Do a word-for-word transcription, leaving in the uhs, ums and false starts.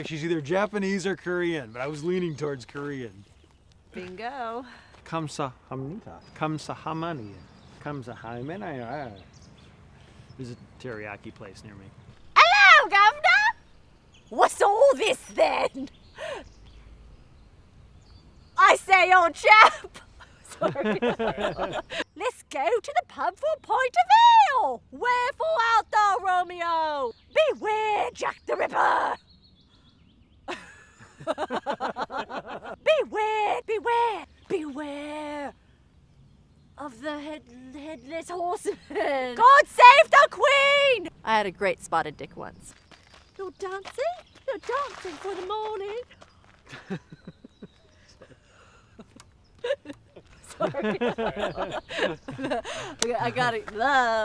She's either Japanese or Korean, but I was leaning towards Korean. Bingo. Kamsahamnita. Kamsahamani. Kamsahamani. There's a teriyaki place near me. Hello, Governor! What's all this then? I say, old chap! Sorry. Let's go to the pub for a pint of ale! Wherefore art thou, Romeo? Beware, Jack the Ripper! Beware, beware, beware of the head, headless horseman. God save the Queen! I had a great spotted dick once. You're dancing? You're dancing for the morning. Sorry. I got it.